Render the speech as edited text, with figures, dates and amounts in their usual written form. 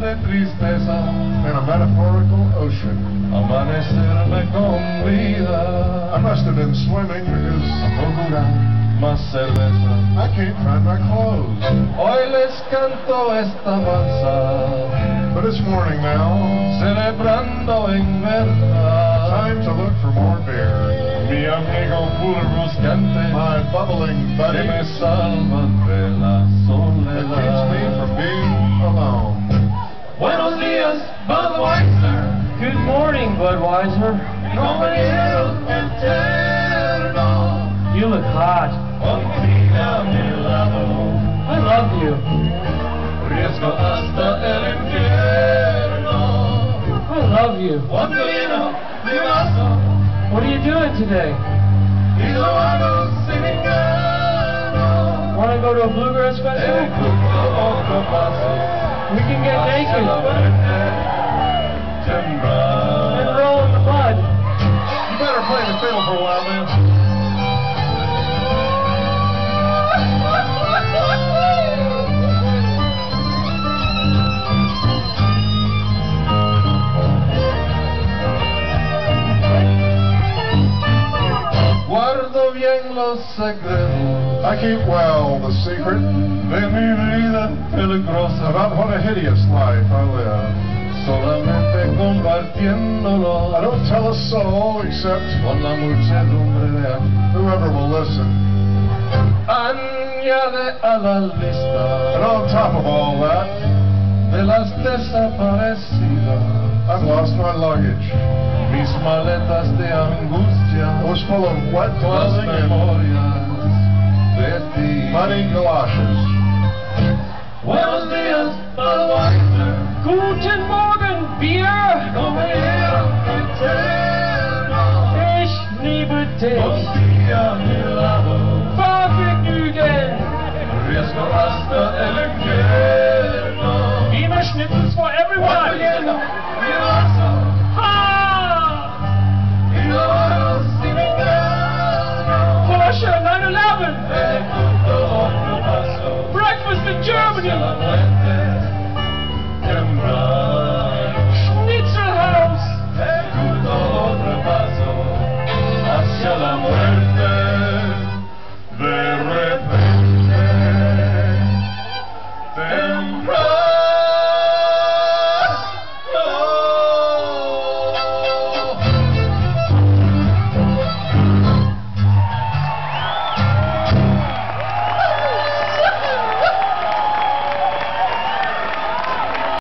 de tristeza, in a metaphorical ocean. amanecerme con vida, I must have been swimming because procurar más cerveza. I can't find my clothes. Hoy les canto esta balsa, But it's morning now. celebrando en verdad. Time to look for more beer. Mi amigo burruscante, My bubbling buddy que me salva de la that keeps me soledad. from being alone. Buenos días, Budweiser. Good morning, Budweiser. Compañero eterno, You look hot. contigo a mi lado, I love you. riesgo hasta el infierno. I love you. Cuando lleno mi vaso, What are you doing today? y lo hago sin engaño. Want to go to a bluegrass festival? Ejecuto otro paso, We can get hacia la naked muerte and temprana. roll in the mud. You better play the fiddle for a while, man. Guardo bien los secretos I keep well the secret de mi vida peligrosa, about what a hideous life I live. solamente I compartiéndolo don't tell a soul except con la muchedumbre de aquí. whoever will listen. Añade a la And lista on top of all that, de las desaparecidas I've lost my luggage. mis maletas de angustia, It was full of wet las clothing and memorias de ti. muddy galoshes. Buenos días, Budweiser, Guten Morgen, Bier. compañero eterno, Ich liebe dich. contigo a mi lado, Vergnügen. riesgo hasta el infierno.